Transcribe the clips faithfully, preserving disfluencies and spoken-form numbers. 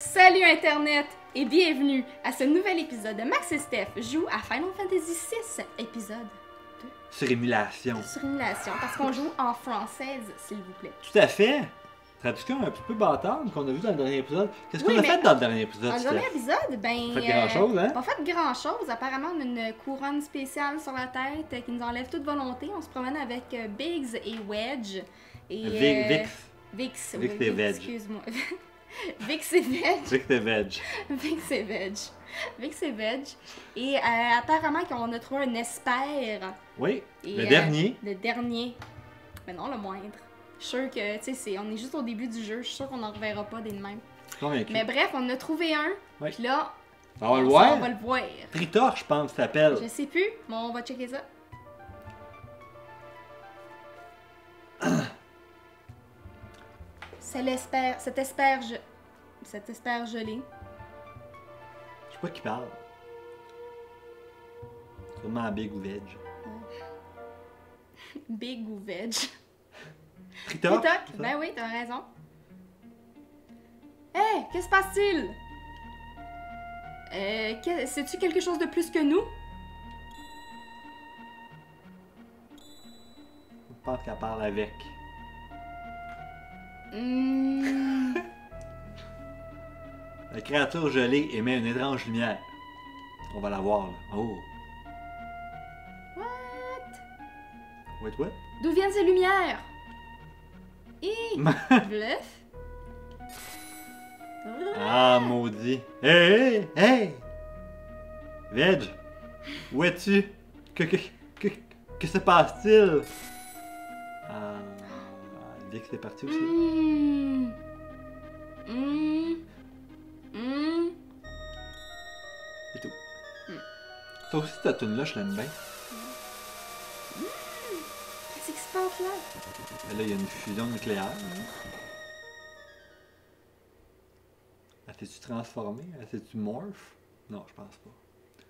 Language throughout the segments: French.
Salut Internet et bienvenue à ce nouvel épisode de Max et Steph joue à Final Fantasy six, épisode deux. Sur émulation. Sur émulation, parce qu'on joue en française, s'il vous plaît. Tout à fait. Traduction un petit peu bâtarde qu'on a vu dans le dernier épisode. Qu'est-ce qu'on Oui, a mais fait dans le dernier épisode, Dans le Steph? dernier épisode, ben... Pas grand-chose, hein? Pas fait grand-chose. Apparemment, on a une couronne spéciale sur la tête euh, qui nous enlève toute volonté. On se promène avec euh, Biggs et Wedge. Et, Vi- euh, Vix. Vix, Vix oui, et oui, Veg. excuse-moi. Vix et Veg. Vix et Veg. Vix et Veg. Vix et Veg. Et euh, apparemment qu'on a trouvé un espère. Oui, Et, le euh, dernier. Le dernier. Mais non, le moindre. Je suis sûre que, tu sais, c'est- on est juste au début du jeu. Je suis sûre qu'on n'en reverra pas des de même. Convaincu. Mais bref, on en a trouvé un. Oui. Puis là, On va le on voir. va le voir. Tritor, je pense, ça s'appelle. Je sais plus, mais on va checker ça. C'est l'espère, cette asperge, cette asperge gelée. Je sais pas qui parle. Sûrement Big ou Veg. Big ou veg. Tritor? TikTok? c'est ça? Ben oui, t'as raison. Hé, hey, qu'est-ce qui se passe-t-il? Euh, que- sais-tu quelque chose de plus que nous? Je pense qu'elle parle avec. Hmm. La créature gelée émet une étrange lumière. On va la voir, là. Oh. What? Wait, what? D'où viennent ces lumières? Hi! Bluff? Ah, maudit. Hey, hey, hey! Veg, où es-tu? Que, que, que, que se passe-t-il? Ah, Vix est parti aussi. Hmm. Hmm. Hmm. C'est tout. Mm. Toi aussi, ta tune là je l'aime bien. Qu'est-ce qui se passe là? Mais là, il y a une fusion nucléaire. hein. Elle s'est-tu transformée? Elle s'est-tu morph? Non, je pense pas.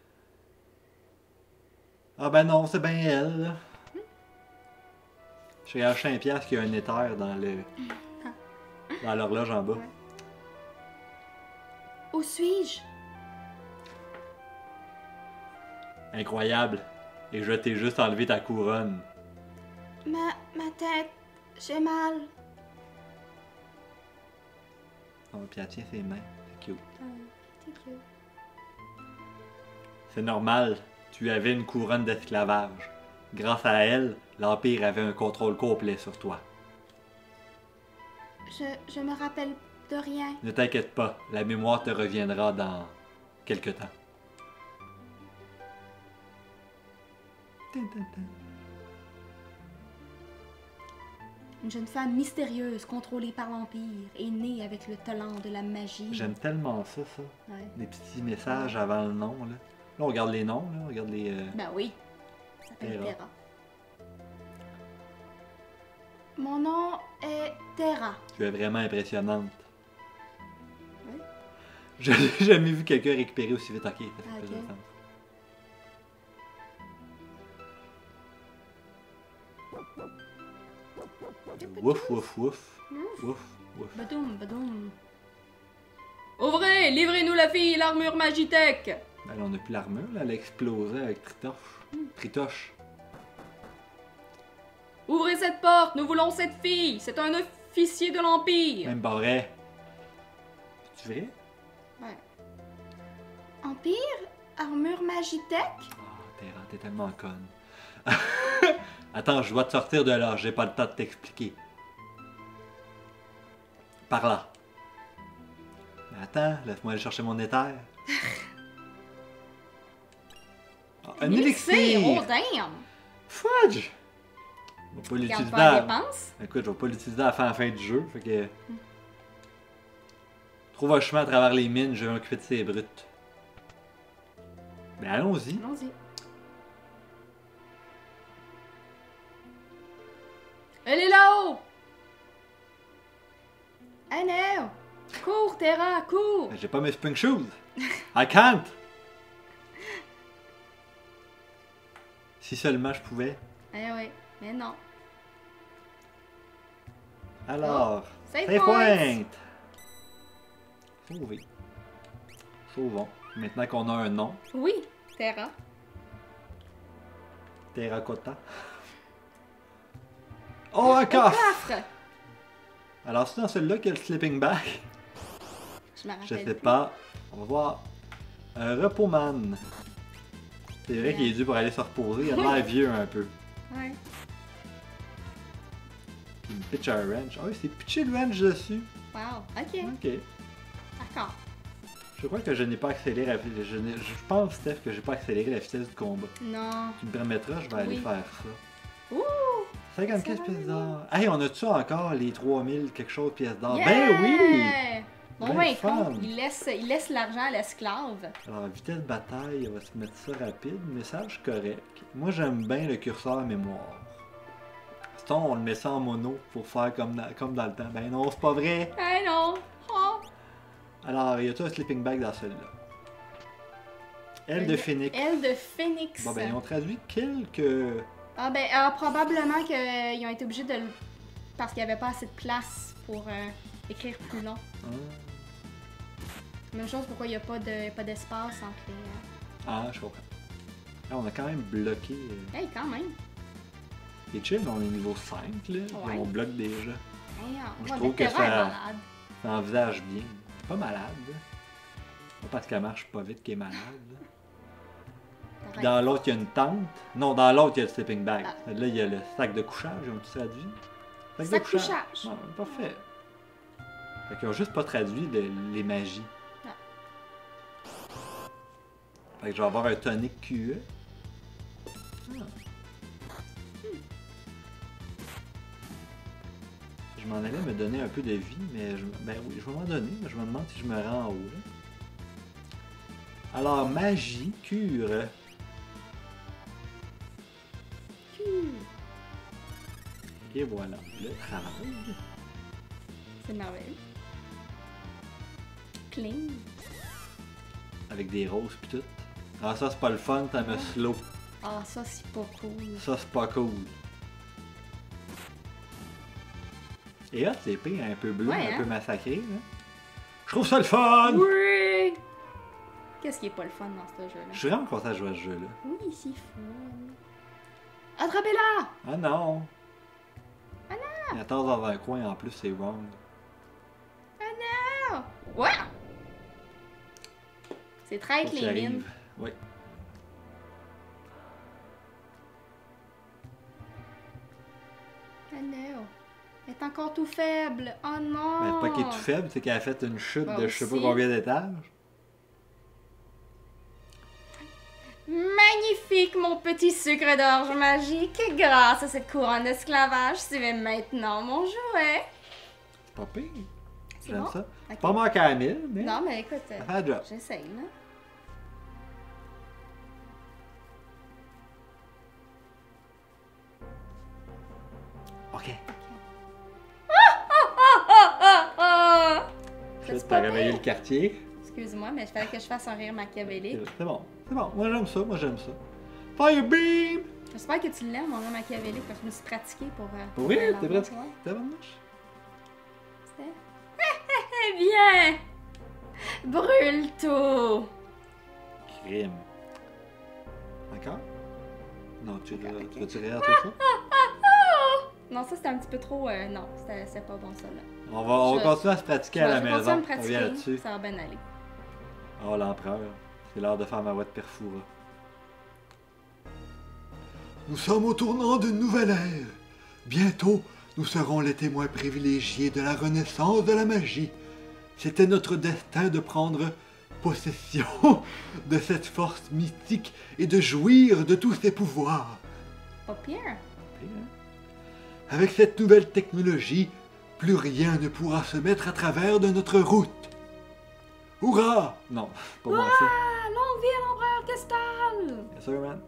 Ah ben non, c'est bien elle, là. Je regarde cinq piastres qu'il y a un éther dans le... dans l'horloge en bas. Ouais. Où suis-je? Incroyable. Et je t'ai juste enlevé ta couronne. Ma, ma tête, j'ai mal. Oh, puis elle tient ses mains. C'est cute. Ah, t'es cute. C'est normal. Tu avais une couronne d'esclavage. Grâce à elle, l'Empire avait un contrôle complet sur toi. Je, je me rappelle de rien. Ne t'inquiète pas, la mémoire te reviendra dans quelque temps. Tin, tin, tin. Une jeune femme mystérieuse contrôlée par l'Empire est née avec le talent de la magie. J'aime tellement ça, ça. Ouais. Des petits messages avant le nom, là. Là, on regarde les noms, là. On regarde les... euh, Ben oui. Ça s'appelle Terra. Terra. Mon nom est Terra. Tu es vraiment impressionnante. Oui. Je n'ai jamais vu quelqu'un récupérer aussi vite. Ok, ça fait Ah, plus ok. de sens. Wouf, wouf, wouf. Ouf. Wouf, wouf. Badoum, badoum. Ouvrez, livrez-nous la fille, l'armure Magitech. Ben, là, on n'a plus l'armure, là. Elle a explosé avec Tritoche. Tritoche. Ouvrez cette porte, nous voulons cette fille. C'est un officier de l'Empire. Même pas vrai. C'est vrai? Ouais. Empire? Armure Magitech? Ah, Terra, t'es tellement conne. Attends, je dois te sortir de là. J'ai pas le temps de t'expliquer. Par là. Mais attends, laisse-moi aller chercher mon éther. Ah, un élixir! Oh damn! Fudge! Je vais pas Regarde l'utiliser pas la à... dépense. Écoute, je vais pas l'utiliser à la fin, à la fin du jeu, fait que... Trouve un chemin à travers les mines, je vais m'occuper de ces brutes. Ben allons-y. Allons-y. Elle est là-haut! Hey no! Cours, Terra, cours! J'ai pas mes spring shoes. I can't! Si seulement je pouvais. Eh oui, mais non. Alors, Save save point. point! Sauvé. Sauvons. Maintenant qu'on a un nom. Oui, Terra. Terracotta. Oh, un Un coffre! coffre! Alors, c'est dans celui-là qu'il y a le sleeping bag. Je me rappelle. Je sais plus. pas. On va voir. Un repos-man. C'est vrai Yeah. qu'il est dû pour aller se reposer. Il a l'air vieux un peu. Ouais. Il me pitch un wrench. Ah oui, c'est pitché le wrench dessus. Wow, ok. Ok. D'accord. Je crois que je n'ai pas accéléré. la- Je, n'ai- je pense, Steph, que j'ai pas accéléré la vitesse du combat. Non. Tu me permettras, je vais aller Oui. faire ça. Ouh! cinquante-quatre Ça va pièces bien. d'or. Hey, on a-tu encore les trois mille quelque chose pièces d'or? Yeah! Ben oui! Bon, Ben ben, fun. con, il laisse, il laisse l'argent à l'esclave. Alors, vitesse de bataille, on va se mettre ça rapide. Message correct. Moi, j'aime bien le curseur à mémoire. Sinon, on le met ça en mono pour faire comme dans, comme dans le temps. Ben non, c'est pas vrai. Eh non! Oh. Alors, y a-tu un sleeping bag dans celui-là? Aile de phénix. Aile de phénix. Bon, ben, ils ont traduit quelques. Ah, ben, ah, probablement qu'ils ont été obligés de le. Parce qu'il n'y avait pas assez de place pour euh, écrire plus long. Hein? Même chose pourquoi il n'y a pas de pas d'espace entre les. euh, Ah, je comprends. Là, on a quand même bloqué. euh, Hey, quand même! Les chill, on est niveau cinq, là. puis Ouais. on bloque déjà. Hey, ah, je ouais, trouve mais que Terra est ça- malade. Ça envisage bien. Pas malade. Pas parce qu'elle marche pas vite qu'elle est malade. Puis Terra est- dans l'autre, il y a une tente. Non, dans l'autre, il y a le sleeping bag. Ah. Là, il y a le sac de couchage. Ils ont tout traduit. Sac de couchage. Ouais, parfait. Fait qu'ils ont juste pas traduit le- les magies. Ah. Fait que je vais avoir un tonic Q E. Ah. Je m'en allais me donner un peu de vie, mais je, ben oui, je vais m'en donner, mais je me demande si je me rends en haut. Là. Alors, magie, cure. Et voilà, le travail. C'est merveilleux. Clean. Avec des roses pis tout. Ah, ça, c'est pas le fun, t'as me slow. Ah, ça, c'est pas cool. Ça, c'est pas cool. Et là, l'épée un peu bleue, Ouais, un hein? peu massacrée. Là. Je trouve ça le fun! Oui! Qu'est-ce qui est pas le fun dans ce jeu-là? Je suis vraiment content de jouer à ce jeu-là. Oui, c'est fun. Attrapez-la! Ah non! Ah non! Il attend dans un coin, en plus, c'est wrong. Ah! Ouais! C'est très Faut qu'il les mines. arrive. Oui. Ah non! Elle est encore tout faible. Oh non! Mais pas qu'elle est tout faible, c'est qu'elle a fait une chute Bah de je sais pas aussi. combien d'étages. Magnifique, mon petit sucre d'orge magique. Grâce à cette couronne d'esclavage, c'est maintenant mon jouet. C'est pas pire. C'est J'aime bon? ça. Ok. C'est pas manqué à mille, mais Non, mais écoute, euh, ça fait la job. j'essaye, là. Ok. Ah, ah, ah! Je vais C'est te pas réveiller pire. le quartier. Excuse-moi, mais il fallait que je fasse un rire machiavélique. C'est bon. C'est bon. Moi, j'aime ça. Moi, j'aime ça. Fire beam! J'espère que tu l'aimes, mon rire machiavélique, parce que je me suis pratiquée pour... euh, Pour pour vrai? la T'es langue, pratiqué? ouais. T'es bonne marche? Eh bien! Brûle tout! Crime. Encore? Non, tu, Encore, ok. tu veux tirer à tout ça? Oh! Non, ça c'était un petit peu trop... euh, non, c'était c'était pas bon ça, là. On va, on va Je- continuer à se pratiquer à la Je vais continuer à maison. me On vient pratiquer, là-dessus. ça va bien aller. Oh, l'empereur. C'est l'heure de faire ma voix de Perfura. Nous sommes au tournant d'une nouvelle ère. Bientôt, nous serons les témoins privilégiés de la renaissance de la magie. C'était notre destin de prendre possession de cette force mystique et de jouir de tous ses pouvoirs. Pas pire. Avec cette nouvelle technologie, plus rien ne pourra se mettre à travers de notre route. Hurrah! Non, pas moi ça. Ah, longue vie à l'empereur Kestal! Bien sûr, man.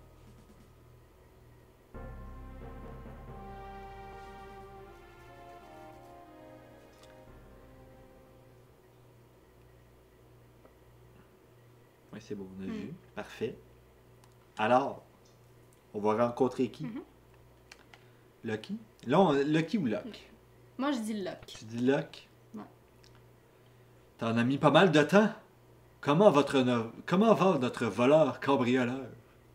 Oui, c'est beau, on a Mm. vu. Parfait. Alors, on va rencontrer qui? Mhm. Lucky? Là, on- Lucky ou Luck? Moi, je dis Luck. Tu dis Luck? Ouais. T'en as mis pas mal de temps. Comment, votre no- Comment va notre voleur cambrioleur?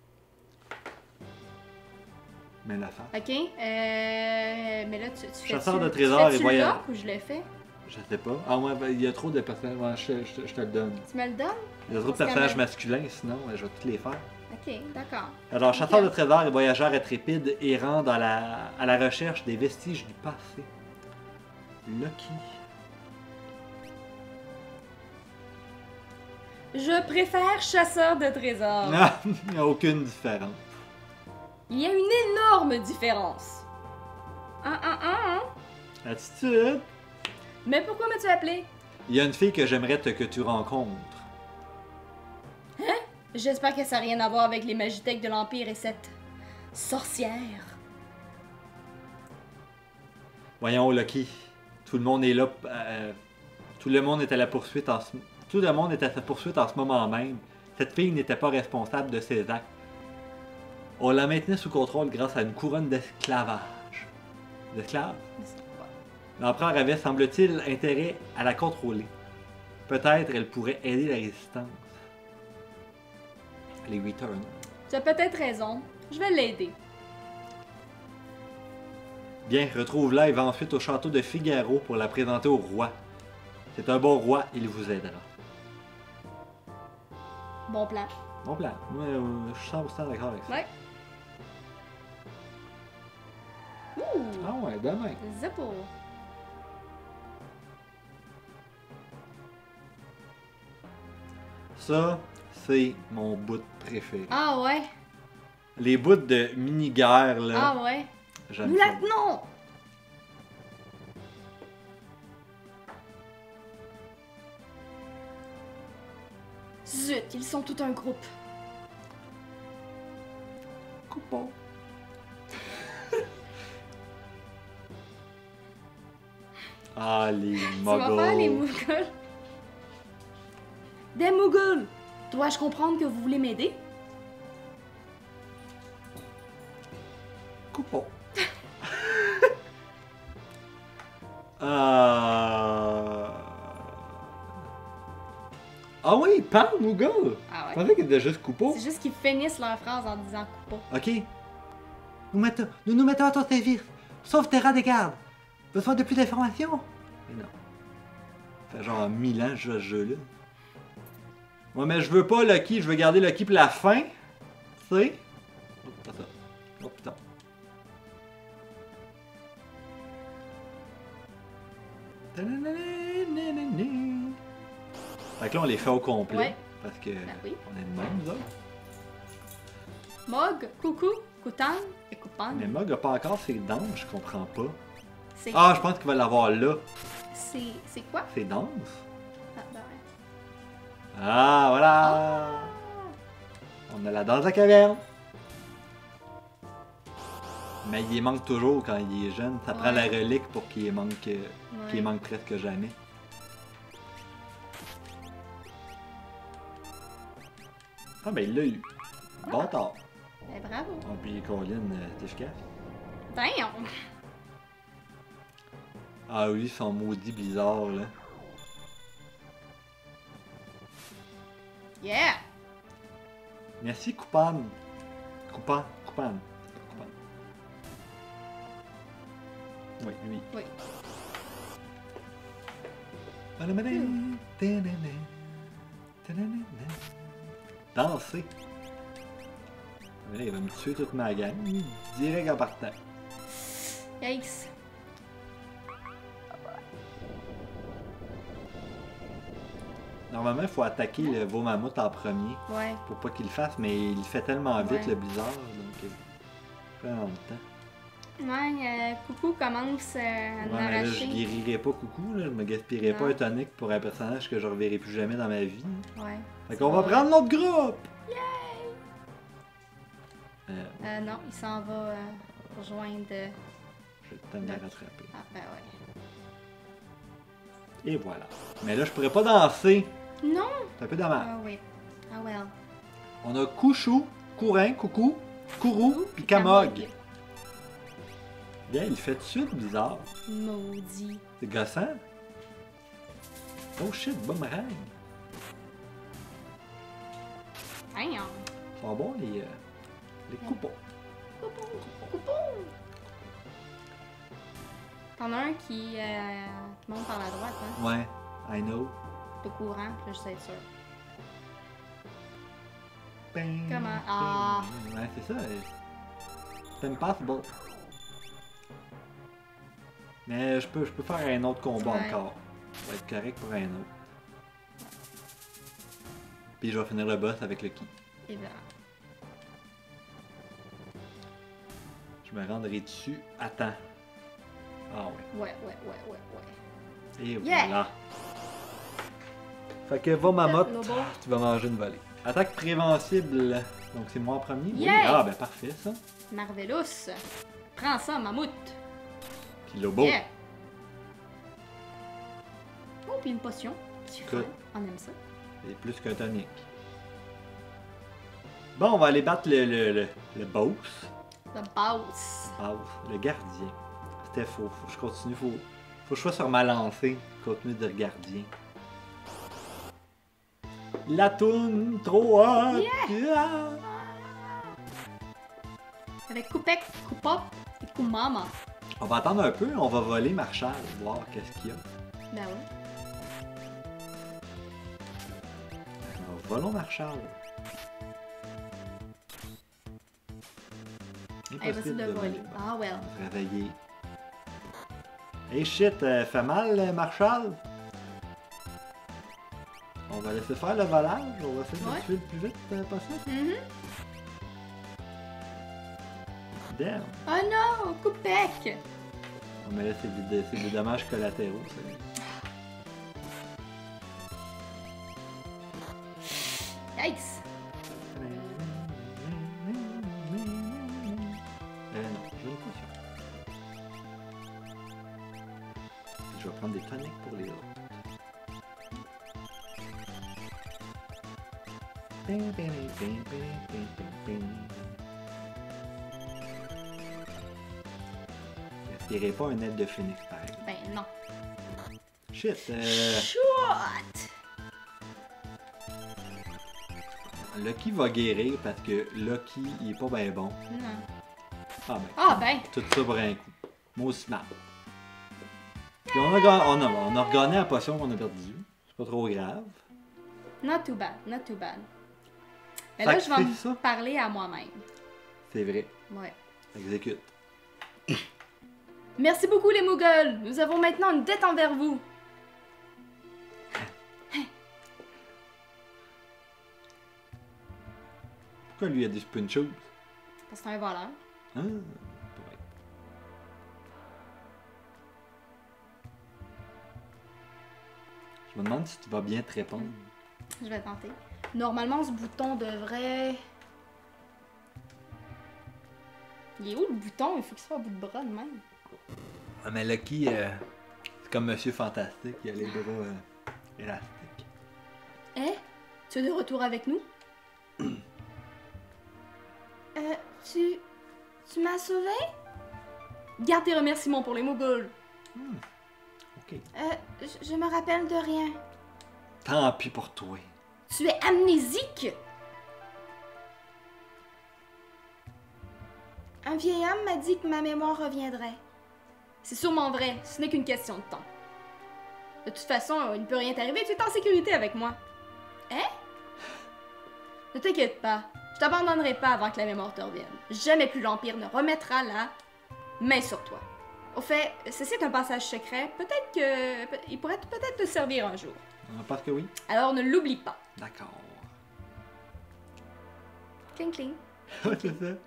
Mais l'affaire. Ok. Euh, mais là, tu, tu fais. Chasseur tu, de tu trésors fais-tu et voyage. le lock ou je le fais? Je sais pas. Ah ouais, ben, il y a trop de personnages. Ouais, je, je- je te le donne. Tu me le donnes? Il y a trop de Parce qu'elle personnages m'a- masculins, sinon euh, je vais tous les faire. Ok, d'accord. Alors, chasseur Ok. de trésors et voyageur intrépide errant dans la, à la recherche des vestiges du passé. Lucky. Je préfère chasseur de trésors. Ah, il n'y a aucune différence. Il y a une énorme différence. Un, un, un, un. Attitude. Mais pourquoi m'as-tu appelé? Il y a une fille que j'aimerais te- que tu rencontres. J'espère que ça n'a rien à voir avec les Magitech de l'Empire et cette sorcière. Voyons, Lucky. Tout le monde est là. euh, tout le monde est à la poursuite en ce... Tout le monde est à sa poursuite en ce moment même. Cette fille n'était pas responsable de ses actes. On la maintenait sous contrôle grâce à une couronne d'esclavage. D'esclaves? L'empereur avait, semble-t-il, intérêt à la contrôler. Peut-être elle pourrait aider la résistance. Les Returners. Tu as peut-être raison. Je vais l'aider. Bien, retrouve-la et va ensuite au château de Figaro pour la présenter au roi. C'est un bon roi, il vous aidera. Bon plan. Bon plan. Moi, euh, je suis cent pour cent d'accord avec ça. Ouais. Ouh! Ah ouais, demain. Zippo. Ça, c'est mon bout préféré. Ah ouais? Les bouts de mini-guerre, là, Ah ouais? j'aime Nous ça. la tenons! Zut, ils sont tout un groupe. Coupon. Ah, les Tu vas faire les muggles. Muggles? Des Muggles! Dois-je comprendre que vous voulez m'aider? Coupon. euh... Ah oui, il parle, Moogle! Ah Je ouais? pensais qu'il était juste coupon. C'est juste qu'ils finissent leur phrase en disant coupa. Ok. Nous, mettons, nous nous mettons à ton service. Sauf terrain des gardes. Besoin de plus d'informations? Mais non. Ça fait genre mille ans que je joue à ce jeu-là. Ouais, mais je veux pas Lucky, je veux garder Lucky pour la fin. Tu sais? Oh, pas ça. Oh putain. Fait que là, on les fait au complet. Ouais. Parce que Ben oui. on est de même, nous autres. Mog, coucou, coutan et coupan. Mais Mog a pas encore ses dents, je comprends pas. C'est Ah, je pense qu'il va l'avoir là. c'est c'est quoi? Ses danses? Ah, ben ouais. Ah, voilà! On a la danse à caverne. Mais il y manque toujours quand il est jeune. Ça prend la Ouais. relique pour qu'il y manque, euh, Ouais. qu'il y manque presque jamais. Ah, ben il l'a eu. Bon tard. Ben, bravo. Ah, puis Colin, euh, c'est efficace. Damn! Ah oui, son maudit blizzard, là. Yeah! Merci, Coupan. Coupan, Coupan. Coupan. Oui, lui. Oui. Danser. Là, il va me tuer toute ma gang. Direct en partant. Yikes. Normalement, il faut attaquer le veau mammouth en premier Ouais. pour pas qu'il le fasse, mais il fait tellement vite Ouais. le blizzard, donc euh, ça prend longtemps. Ouais, euh, coucou commence euh, à Ouais, mais là, je m'arracher. guérirai pas coucou, là. Je me gaspillerai pas Non. un tonic pour un personnage que je reverrai plus jamais dans ma vie. Ouais. Fait qu'on va prendre notre groupe! Euh, Euh, non, il s'en va euh, rejoindre. euh, je vais peut-être me rattraper. Ah, ben ouais. Et voilà. Mais là, je pourrais pas danser. Non! C'est un peu dommage. Ah oui. Ah well. On a Couchou, Courin, Coucou, Kourou, puis Kamog. Bien, il fait tout de suite bizarre. Maudit. C'est gossant. Oh shit, boomerang! Damn! Ils sont bons les, euh, les coupons. Coupon! Coupon! T'en as un qui, euh, qui monte par la droite, hein? Ouais, I know. T'es au courant, puis là, je sais être sûr. Bing, Comment? Ah. bing. Ouais, c'est ça. euh, C'est impossible. Mais je peux, je peux faire un autre combat Ouais. encore. Ça va être correct pour un autre. Puis je vais finir le boss avec le ki. Et voilà. Je me rendrai dessus. Attends. Ah ouais. Ouais, ouais, ouais, ouais, ouais. Et Yeah! voilà. Fait que va ma motte, Lobo. tu vas manger une volée. Attaque prévensible. Donc c'est moi en premier. Oui. Yeah! Ah ben parfait ça. Marvelous! Prends ça, mammouth! Puis Lobo. Yeah! Oh, puis une potion. C'est fun. Écoute. On aime ça. C'est plus qu'un tonic. Bon, on va aller battre le, le, le, le boss. Le boss. Boss, le gardien. C'était faux. Faut que je continue. Faut, faut que je sois sur ma lancée. Continue de gardien. La toune trop hot. Yeah. Avec Coupec, Coupop et Koumama. On va attendre un peu. On va voler Marshall. Voir qu'est-ce qu'il y a. Ben oui. Alors, volons Marshall. Impossible de voler. Ah, well. Se réveiller. Hey shit, euh, fait mal euh, Marshall? On va laisser faire le volage, on va essayer de Ouais. le tuer le plus vite euh, possible. Mhm. Damn! Oh non! Coupec! Oh, mais là c'est des, c'est des dommages collatéraux. Yikes! Euh non, je veux pas ça. Puis je vais prendre des toniques pour les autres. Bing, bing, bing, bing, bing, bing, bing. J'espérais pas un aide de phoenix pareil. Ben non. Shit, euh, Shot! Lucky va guérir parce que Lucky il est pas bien bon. Non. Ah ben, Ah ben! tout ça pour un coup. Moi aussi mal. Puis on a, ga- on a, on a regagné la potion qu'on a perdue. C'est pas trop grave. Not too bad, not too bad. Mais Fait là, que je vais c'est me ça. parler à moi-même. C'est vrai. Ouais. Exécute. Merci beaucoup les Muggles! Nous avons maintenant une dette envers vous! Pourquoi lui a dit une chose? Parce que c'est un voleur. Ah, ouais. Je me demande si tu vas bien te répondre. Je vais tenter. Normalement, ce bouton devrait... Il est où le bouton? Il faut qu'il soit au bout de bras de même. Ah, mais Lucky, euh, c'est comme Monsieur Fantastique, il a les bras euh, élastiques. Eh? Tu es de retour avec nous? euh, tu... Tu m'as sauvé? Garde tes remerciements pour les Muggles. Hmm. Ok. Euh, je, je me rappelle de rien. Tant pis pour toi. Tu es amnésique? Un vieil homme m'a dit que ma mémoire reviendrait. C'est sûrement vrai, ce n'est qu'une question de temps. De toute façon, il ne peut rien t'arriver, tu es en sécurité avec moi. Hein? Ne t'inquiète pas, je t'abandonnerai pas avant que la mémoire te revienne. Jamais plus l'Empire ne remettra la main sur toi. Au fait, ceci est un passage secret, peut-être que... peut- il pourrait peut-être te servir un jour. On pense que oui. Alors ne l'oublie pas. D'accord. Cling cling. Ouais, c'est ça.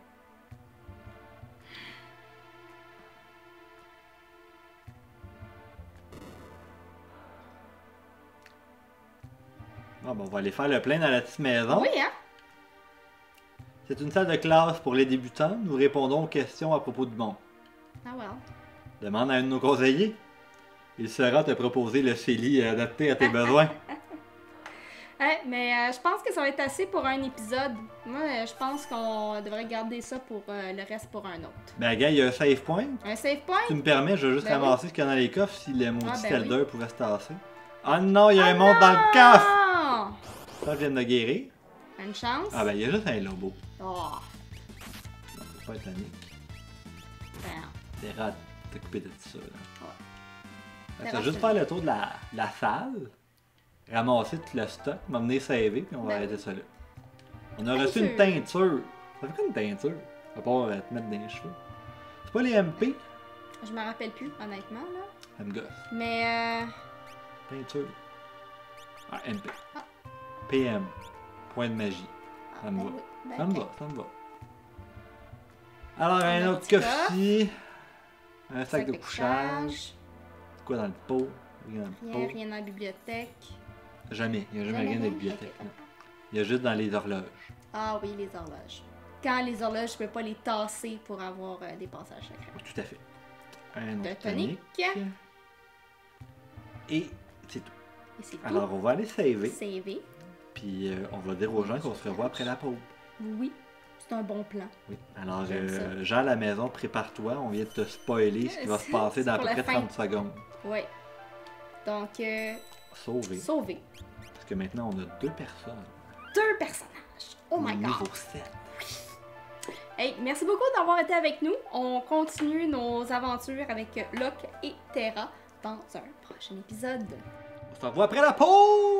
Bon, ben, on va aller faire le plein dans la petite maison. Oui, hein? C'est une salle de classe pour les débutants. Nous répondons aux questions à propos du monde. Ah well. Demande à un de nos conseillers. Il saura te proposer le C E L I adapté à tes besoins. Ouais, mais euh, je pense que ça va être assez pour un épisode. Moi, euh, je pense qu'on devrait garder ça pour euh, le reste pour un autre. Ben, gars, il y a un save point. Un save point? Tu me permets, je vais juste Ben ramasser ce qu'il y a dans les coffres si le maudit Ah, ben Elder pouvait se tasser. Oh non, il y a un monstre dans le coffre! Ça, je viens de le guérir. Une chance. Ah ben, il y a juste un lobo. Oh. Non, c'est pas étonné. Ben, T'es rare de t'occuper de ça, là. Ouais. Fait que ça, juste faire le tour de la, de la salle, ramasser tout le stock, m'emmener saver, puis on va Ben arrêter oui. ça là. On a reçu une Teinture. teinture. Ça fait quoi une teinture? À part euh, te mettre dans les cheveux. C'est pas les M P? je me rappelle plus, honnêtement, là. Ça me gosse. Mais, euh... Teinture. Ah, M P. Ah. P M. Point de magie. ah, Ça me ben va. oui, ben Ça me oui. va, ça me va. Alors, On a un un autre petit coffre-ci. Un sac Sac de couchage. C'est quoi dans le pot? Rien dans le Rien, pot. rien dans la bibliothèque. Jamais. Il n'y a jamais, Jamais rien dans la rien? bibliothèque. Ok. non. Il y a juste dans les horloges. Ah oui, les horloges. Quand les horloges, je peux pas les tasser pour avoir euh, des passages secrets. Tout à fait. Un De autre tonique. tonique. Et c'est tout. Et c'est tout. Alors, on va aller saver. Saver. Puis euh, on va dire aux gens qu'on se revoit après la pause. Oui, c'est un bon plan. Oui. Alors, J'aime euh, Jean à la maison, prépare-toi. On vient de te spoiler ce qui va se passer dans à Pour peu la près fin. trente secondes. Oui. Donc, euh, Sauver. sauver. Parce que maintenant, on a deux personnes. Deux personnages. Oh my god. Niveau sept. Hey, merci beaucoup d'avoir été avec nous. On continue nos aventures avec Locke et Terra dans un prochain épisode. On se revoit après la pause!